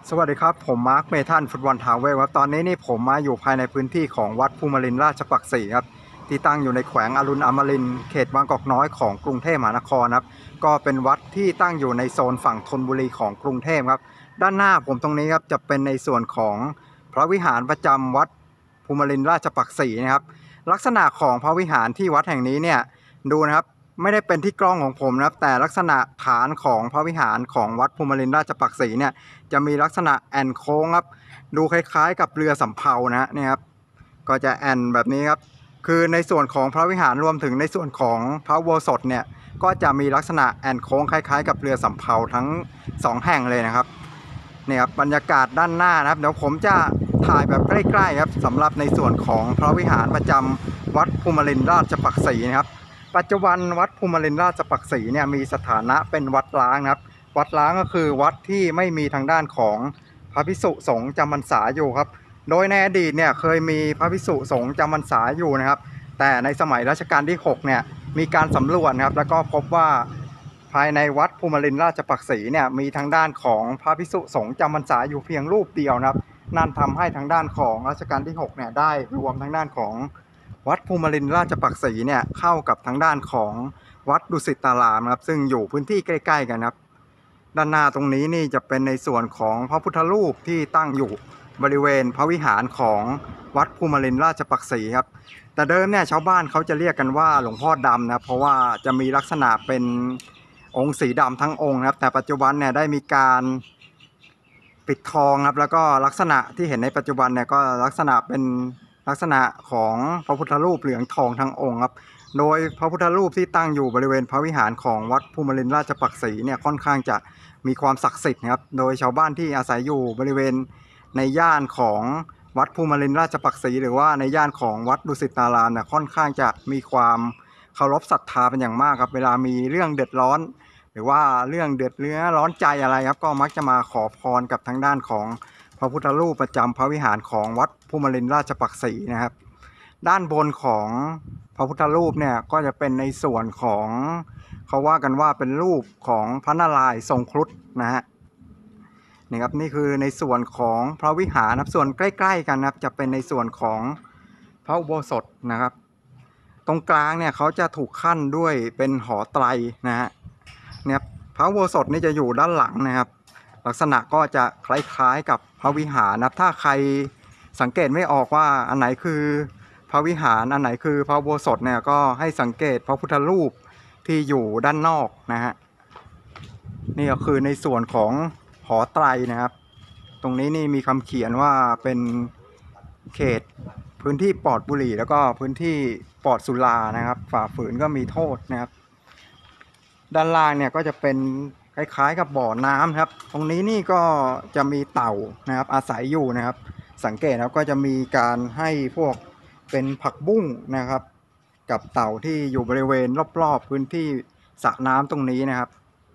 สวัสดีครับผมมาร์คเมทันฟุตบอลทาวเวลครับตอนนี้นี่ผมมาอยู่ภายในพื้นที่ของวัดภูมินทร์ราชปักษีครับที่ตั้งอยู่ในแขวงอรุณอมรินทร์เขตบางกอกน้อยของกรุงเทพมหานครครับก็เป็นวัดที่ตั้งอยู่ในโซนฝั่งธนบุรีของกรุงเทพครับด้านหน้าผมตรงนี้ครับจะเป็นในส่วนของพระวิหารประจำวัดภูมินทร์ราชปักษีนะครับลักษณะของพระวิหารที่วัดแห่งนี้เนี่ยดูนะครับไม่ได้เป็นที่กล้องของผมนะครับแต่ลักษณะฐานของพระวิหารของวัดภูมินทร์ราชปักษีเนี่ยจะมีลักษณะแอนโค้งครับดูคล้ายๆกับเรือสำเภานะเนี่ยครับก็จะแอนแบบนี้ครับคือในส่วนของพระวิหารรวมถึงในส่วนของพระอุโบสถเนี่ยก็จะมีลักษณะแอนโค้งคล้ายๆกับเรือสำเภาทั้ง2แห่งเลยนะครับเนี่ยครับบรรยากาศด้านหน้านะครับเดี๋ยวผมจะถ่ายแบบใกล้ๆครับสำหรับในส่วนของพระวิหารประจำวัดภูมินทร์ราชปักษีนะครับปัจจุบันวัดภูมินทร์ราชปักษีเนี่ยมีสถานะเป็นวัดร้างนะครับวัดร้างก็คือวัดที่ไม่มีทางด้านของพระภิกษุสงฆ์จำพรรษาอยู่ครับโดยในอดีตเนี่ยเคยมีพระภิกษุสงฆ์จำพรรษาอยู่นะครับแต่ในสมัยรัชกาลที่6เนี่ยมีการสำรวจนะครับแล้วก็พบว่าภายในวัดภูมินทร์ราชปักษีเนี่ยมีทางด้านของพระภิกษุสงฆ์จำพรรษาอยู่เพียงรูปเดียวนะครับนั่นทำให้ทางด้านของรัชกาลที่6เนี่ยได้รวมทางด้านของวัดภูมินทร์ราชปักษีเนี่ยเข้ากับทางด้านของวัดดุสิตารามครับซึ่งอยู่พื้นที่ใกล้ๆกันครับด้านหน้าตรงนี้นี่จะเป็นในส่วนของพระพุทธรูปที่ตั้งอยู่บริเวณพระวิหารของวัดภูมินทร์ราชปักษีครับแต่เดิมเนี่ยชาวบ้านเขาจะเรียกกันว่าหลวงพ่อดำนะเพราะว่าจะมีลักษณะเป็นองค์สีดำทั้งองค์นะครับแต่ปัจจุบันเนี่ยได้มีการปิดทองครับแล้วก็ลักษณะที่เห็นในปัจจุบันเนี่ยก็ลักษณะเป็นลักษณะของพระพุทธรูปเหลืองทองทั้งองค์ครับโดยพระพุทธรูปที่ตั้งอยู่บริเวณพระวิหารของวัดภูมินทร์ราชปักษีเนี่ยค่อนข้างจะมีความศักดิ์สิทธิ์นะครับโดยชาวบ้านที่อาศัยอยู่บริเวณในย่านของวัดภูมินทร์ราชปักษีหรือว่าในย่านของวัดดุสิตารามเนี่ยค่อนข้างจะมีความเคารพศรัทธาเป็นอย่างมากครับเวลามีเรื่องเดือดร้อนหรือว่าเรื่องเดือดเนื้อร้อนใจอะไรครับก็มักจะมาขอพรกับทางด้านของพระพุทธรูปประจำพระวิหารของวัดภูมินทร์ราชปักษีนะครับด้านบนของพระพุทธรูปเนี่ยก็จะเป็นในส่วนของเขาว่ากันว่าเป็นรูปของพระนารายณ์ทรงครุฑนะฮะนี่ครับนี่คือในส่วนของพระวิหารครับส่วนใกล้ๆกันนะครับจะเป็นในส่วนของพระอุโบสถนะครับตรงกลางเนี่ยเขาจะถูกขั้นด้วยเป็นหอไตรนะฮะเนี่ยพระอุโบสถนี่จะอยู่ด้านหลังนะครับลักษณะก็จะคล้ายๆกับพระวิหารนะถ้าใครสังเกตไม่ออกว่าอันไหนคือพระวิหารอันไหนคือพระอุโบสถเนี่ยก็ให้สังเกตพระพุทธรูปที่อยู่ด้านนอกนะฮะนี่ก็คือในส่วนของหอไตรนะครับตรงนี้นี่มีคำเขียนว่าเป็นเขตพื้นที่ปลอดบุหรี่แล้วก็พื้นที่ปลอดสุรานะครับฝ่าฝืนก็มีโทษนะครับด้านล่างเนี่ยก็จะเป็นคล้ายๆกับบ่อน้ำครับตรงนี้นี่ก็จะมีเต่านะครับอาศัยอยู่นะครับสังเกตครับก็จะมีการให้พวกเป็นผักบุ้งนะครับกับเต่าที่อยู่บริเวณรอบๆพื้นที่สระน้ำตรงนี้นะครับ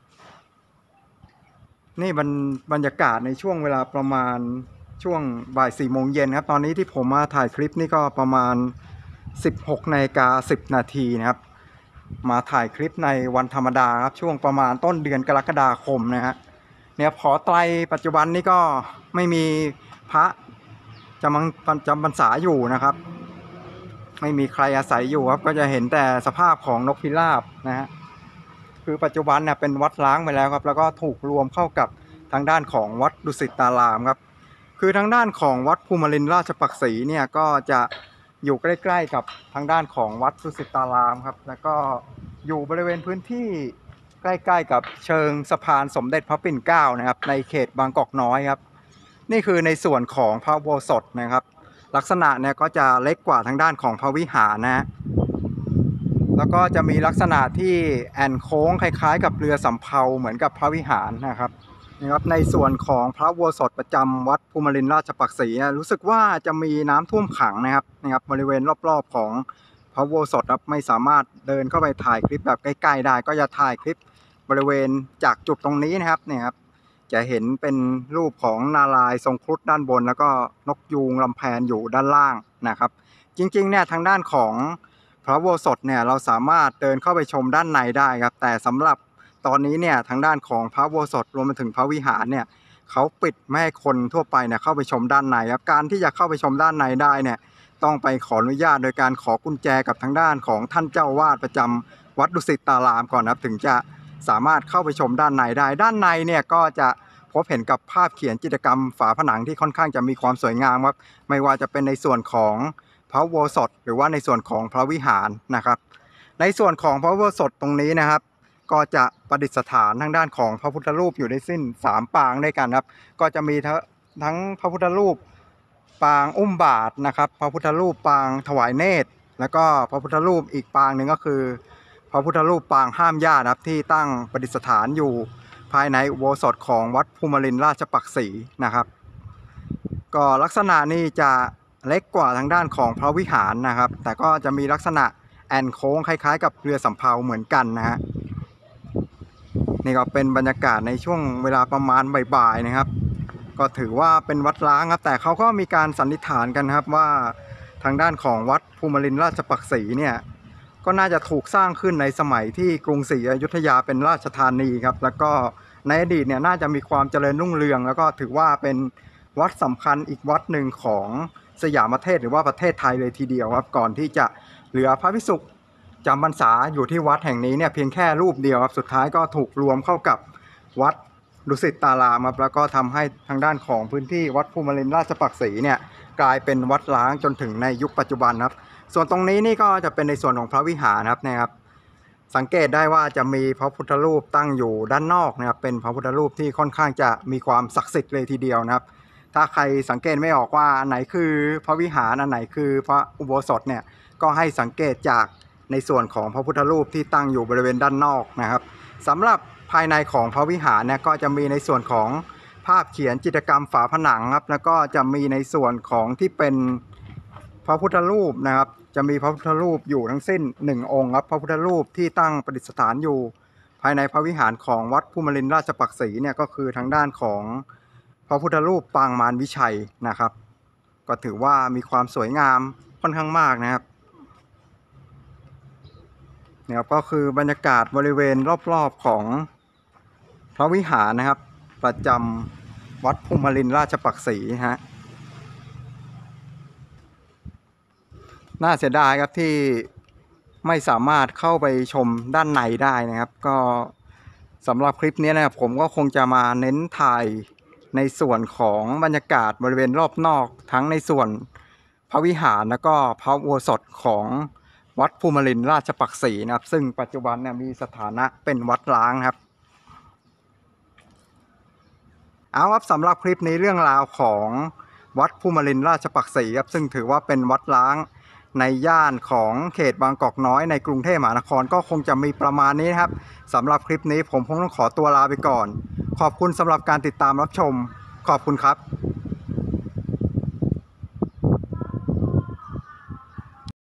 นี่บรรยากาศในช่วงเวลาประมาณช่วงบ่าย4 โมงเย็นครับตอนนี้ที่ผมมาถ่ายคลิปนี่ก็ประมาณ16:10 นาทีนะครับมาถ่ายคลิปในวันธรรมดาครับช่วงประมาณต้นเดือนกรกฎาคมนะฮะเนี่ยหอไตรปัจจุบันนี่ก็ไม่มีพระจำพรรษาอยู่นะครับไม่มีใครอาศัยอยู่ครับก็จะเห็นแต่สภาพของนกพิราบนะฮะคือปัจจุบันเนี่ยเป็นวัดร้างไปแล้วครับแล้วก็ถูกรวมเข้ากับทางด้านของวัดดุสิตารามครับคือทางด้านของวัดภูมินทร์ราชปักษีเนี่ยก็จะอยู่ใกล้ๆกับทางด้านของวัดดุสิตารามครับแล้วก็อยู่บริเวณพื้นที่ใกล้ๆกับเชิงสะพานสมเด็จพระปิ่นเกล้านะครับในเขตบางกอกน้อยครับนี่คือในส่วนของพระอุโบสถนะครับลักษณะเนี่ยก็จะเล็กกว่าทางด้านของพระวิหารนะฮะแล้วก็จะมีลักษณะที่แอนโค้งคล้ายๆกับเรือสำเภาเหมือนกับพระวิหารนะครับนี่ครับในส่วนของพระอุโบสถประจำวัดภูมินทร์ราชปักษีรู้สึกว่าจะมีน้ำท่วมขังนะครับบริเวณรอบๆของพระอุโบสถครับไม่สามารถเดินเข้าไปถ่ายคลิปแบบใกล้ๆได้ก็จะถ่ายคลิปบริเวณจากจุดตรงนี้นะครับเนี่ยครับจะเห็นเป็นรูปของนารายณ์ทรงครุฑด้านบนแล้วก็นกยูงลำแพนอยู่ด้านล่างนะครับจริงๆเนี่ยทางด้านของพระอุโบสถเนี่ยเราสามารถเดินเข้าไปชมด้านในได้ครับแต่สำหรับตอนนี้เนี่ยทางด้านของพระอุโบสถรวมไปถึงพระวิหารเนี่ยเขาปิดไม่ให้คนทั่วไปเนี่ยเข้าไปชมด้านในครับการที่จะเข้าไปชมด้านในได้เนี่ยต้องไปขออนุญาตโดยการขอกุญแจกับทางด้านของท่านเจ้าวาดประจำวัดดุสิตารามก่อนครับถึงจะสามารถเข้าไปชมด้านในได้ด้านในเนี่ยก็จะพบเห็นกับภาพเขียนจิตรกรรมฝาผนังที่ค่อนข้างจะมีความสวยงามครับไม่ว่าจะเป็นในส่วนของพระอุโบสถหรือว่าในส่วนของพระวิหารนะครับในส่วนของพระอุโบสถตรงนี้นะครับก็จะประดิษฐานทางด้านของพระพุทธรูปอยู่ในสิ้น3ปางด้วยกันครับก็จะมีทั้งพระพุทธรูปปางอุ้มบาตรนะครับพระพุทธรูปปางถวายเนตรแล้วก็พระพุทธรูปอีกปางหนึ่งก็คือพระพุทธรูปปางห้ามญาติครับที่ตั้งประดิษฐานอยู่ภายในอุโบสถของวัดภูมิรินทร์ราชปักษีนะครับก็ลักษณะนี้จะเล็กกว่าทางด้านของพระวิหารนะครับแต่ก็จะมีลักษณะแอนโค้งคล้ายๆกับเรือสำเภาเหมือนกันนะฮะนี่ก็เป็นบรรยากาศในช่วงเวลาประมาณบ่ายๆนะครับก็ถือว่าเป็นวัดร้างครับแต่เขาก็มีการสันนิษฐานกันครับว่าทางด้านของวัดภูมิรินทร์ราชปักษีเนี่ยก็น่าจะถูกสร้างขึ้นในสมัยที่กรุงศรีอยุธยาเป็นราชธานีครับแล้วก็ในอดีตเนี่ยน่าจะมีความเจริญรุ่งเรืองแล้วก็ถือว่าเป็นวัดสำคัญอีกวัดหนึ่งของสยามประเทศหรือว่าประเทศไทยเลยทีเดียวครับก่อนที่จะเหลือพระภิกษุจำพรรษาอยู่ที่วัดแห่งนี้เนี่ยเพียงแค่รูปเดียวครับสุดท้ายก็ถูกรวมเข้ากับวัดดุสิตารามครับแล้วก็ทำให้ทางด้านของพื้นที่วัดภูมิรินทร์ราชปักษีเนี่ยกลายเป็นวัดร้างจนถึงในยุคปัจจุบันครับส่วนตรงนี้นี่ก็จะเป็นในส่วนของพระวิหารนะครับสังเกตได้ว่าจะมีพระพุทธรูปตั้งอยู่ด้านนอกนะครับเป็นพระพุทธรูปที่ค่อนข้างจะมีความศักดิ์สิทธิ์เลยทีเดียวนะครับถ้าใครสังเกตไม่ออกว่าอันไหนคือพระวิหารอันไหนคือพระอุโบสถเนี่ยก็ให้สังเกตจากในส่วนของพระพุทธรูปที่ตั้งอยู่บริเวณด้านนอกนะครับสำหรับภายในของพระวิหารเนี่ยก็จะมีในส่วนของภาพเขียนจิตรกรรมฝาผนังครับแล้วก็จะมีในส่วนของที่เป็นพระพุทธรูปนะครับจะมีพระพุทธรูปอยู่ทั้งสิ้น1องค์ครับพระพุทธรูปที่ตั้งประดิษฐานอยู่ภายในพระวิหารของวัดภูมิรินทร์ราชปักษีเนี่ยก็คือทางด้านของพระพุทธรูปปางมารวิชัยนะครับก็ถือว่ามีความสวยงามค่อนข้างมากนะครับเนี่ยก็คือบรรยากาศบริเวณรอบๆของพระวิหารนะครับประจำวัดภูมิรินทร์ราชปักษีฮะน่าเสียดายครับที่ไม่สามารถเข้าไปชมด้านในได้นะครับก็สำหรับคลิปนี้นะครับผมก็คงจะมาเน้นถ่ายในส่วนของบรรยากาศบริเวณรอบนอกทั้งในส่วนพระวิหารแล้วก็พระอุโบสถของวัดภูมิรินทร์ราชปักษีนะครับซึ่งปัจจุบันเนี่ยมีสถานะเป็นวัดร้างครับเอาครับสำหรับคลิปนี้เรื่องราวของวัดภูมิรินทร์ราชปักษีครับซึ่งถือว่าเป็นวัดร้างในย่านของเขตบางกอกน้อยในกรุงเทพมหานครก็คงจะมีประมาณนี้นะครับสำหรับคลิปนี้ผมคงต้องขอตัวลาไปก่อนขอบคุณสำหรับการติดตามรับชมขอบคุณครับ